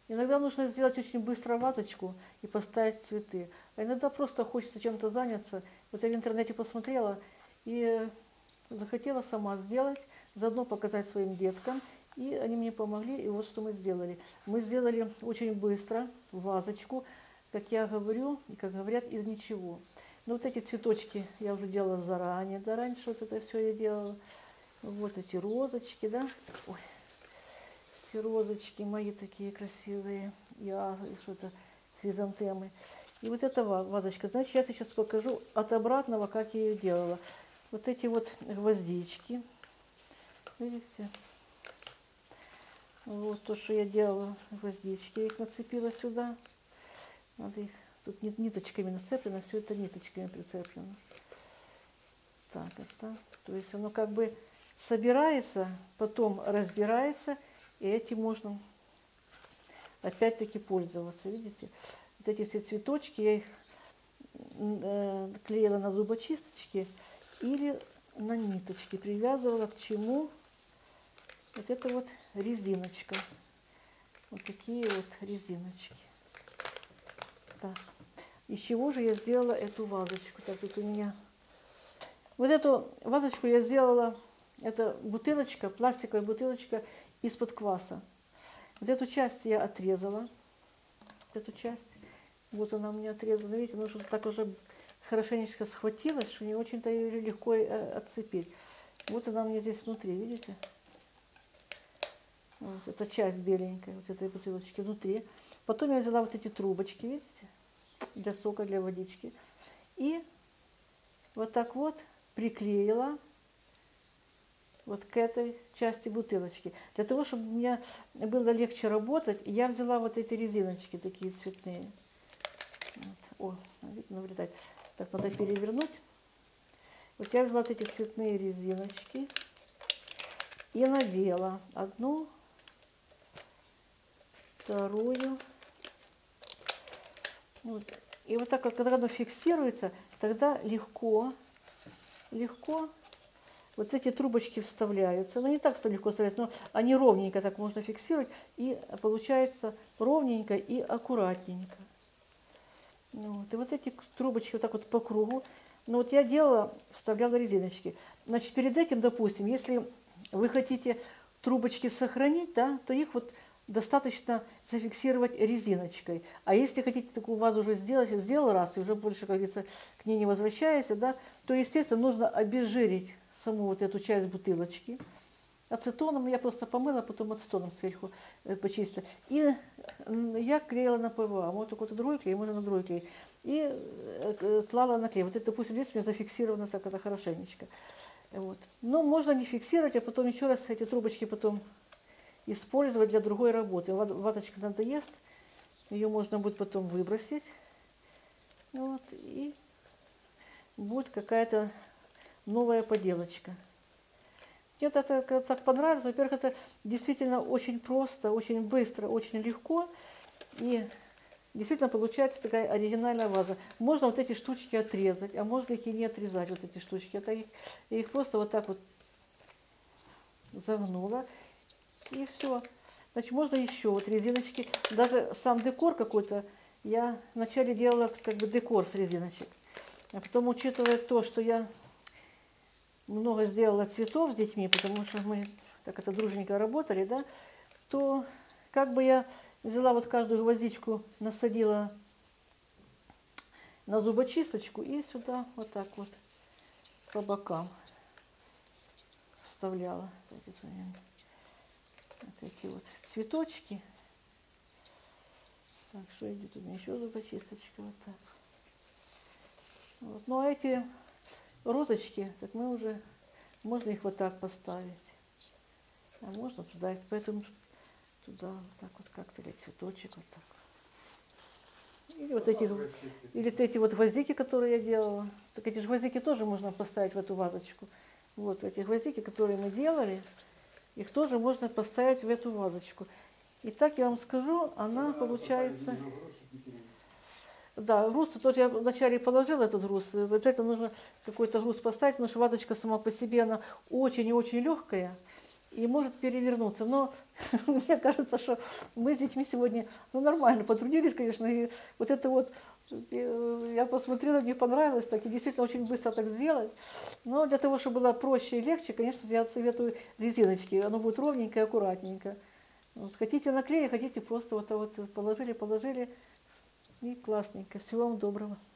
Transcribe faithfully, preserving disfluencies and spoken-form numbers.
Иногда нужно сделать очень быстро вазочку и поставить цветы. А иногда просто хочется чем-то заняться. Вот я в интернете посмотрела и захотела сама сделать, заодно показать своим деткам. И они мне помогли, и вот что мы сделали. Мы сделали очень быстро вазочку, как я говорю, и как говорят, из ничего. Но вот эти цветочки я уже делала заранее, да, раньше вот это все я делала. Вот эти розочки, да. Ой, все розочки мои такие красивые. Я что-то хризантемы. И вот эта вазочка. Значит, сейчас я сейчас покажу от обратного, как я ее делала. Вот эти вот гвоздички. Видите? Вот то, что я делала, гвоздички. Я их нацепила сюда. Надо их... Тут ниточками нацеплено, все это ниточками прицеплено. Так, это... То есть оно как бы собирается, потом разбирается, и этим можно опять-таки пользоваться. Видите? Вот эти все цветочки, я их э, клеила на зубочисточки или на ниточки. Привязывала к чему? Вот это вот резиночка. Вот такие вот резиночки. Так. Из чего же я сделала эту вазочку? Так, тут у меня... Вот эту вазочку я сделала, это бутылочка, пластиковая бутылочка из-под кваса. Вот эту часть я отрезала, эту часть. Вот она у меня отрезана. Видите, она уже так уже хорошенечко схватилась, что не очень-то ее легко отцепить. Вот она у меня здесь внутри, видите? Вот эта часть беленькая, вот этой бутылочки внутри. Потом я взяла вот эти трубочки, видите, для сока, для водички. И вот так вот приклеила вот к этой части бутылочки. Для того, чтобы мне было легче работать, я взяла вот эти резиночки такие цветные. Вот. О, видите, она вылезает. Так, надо перевернуть. Вот я взяла вот эти цветные резиночки и надела одну, вторую. Вот. И вот так, когда оно фиксируется, тогда легко, легко вот эти трубочки вставляются. Ну, не так, что легко вставляются, но они ровненько так можно фиксировать, и получается ровненько и аккуратненько. Вот. И вот эти трубочки вот так вот по кругу. Ну, вот я делала, вставляла резиночки. Значит, перед этим, допустим, если вы хотите трубочки сохранить, да, то их вот достаточно зафиксировать резиночкой. А если хотите такую вазу уже сделать, сделал раз, и уже больше, как говорится, к ней не возвращаешься, да, то, естественно, нужно обезжирить саму вот эту часть бутылочки. Ацетоном я просто помыла, потом ацетоном сверху э, почистила. И я клеила на ПВА. Вот такой-то другой клей, можно на другой клей. И э, клала на клей. Вот это, допустим, здесь у меня зафиксировано так это хорошенечко. Вот. Но можно не фиксировать, а потом еще раз эти трубочки потом использовать для другой работы. Ваточка надоест, ее можно будет потом выбросить. Вот, и будет какая-то новая поделочка. Мне это так понравилось. Во-первых, это действительно очень просто, очень быстро, очень легко. И действительно получается такая оригинальная ваза. Можно вот эти штучки отрезать, а можно их и не отрезать, вот эти штучки. Это их, я их просто вот так вот загнула. И все. Значит, можно еще вот резиночки. Даже сам декор какой-то я вначале делала как бы декор с резиночек. А потом, учитывая то, что я много сделала цветов с детьми, потому что мы так это дружненько работали, да, то как бы я взяла вот каждую гвоздичку, насадила на зубочисточку и сюда вот так вот по бокам вставляла вот эти, вот эти вот цветочки. Так, что идет у меня еще зубочисточка, вот так. Вот. Ну а эти розочки, так мы уже, можно их вот так поставить, а можно туда, поэтому туда вот так вот как-то, или цветочек вот так. Или вот эти, или вот эти вот гвоздики, которые я делала, так эти же гвоздики тоже можно поставить в эту вазочку. Вот эти гвоздики, которые мы делали, их тоже можно поставить в эту вазочку. И так я вам скажу, она получается... Да, груз тоже я вначале положила этот груз. Обязательно нужно какой-то груз поставить, потому что вазочка сама по себе, она очень и очень легкая. и может перевернуться. Но мне кажется, что мы с детьми сегодня ну, нормально потрудились, конечно, и вот это вот я посмотрела, мне понравилось, так и действительно очень быстро так сделать. Но для того, чтобы было проще и легче, конечно, я советую резиночки. Оно будет ровненько и аккуратненько. Вот, хотите наклеить, хотите просто вот, вот положили, положили. И классненько. Всего вам доброго.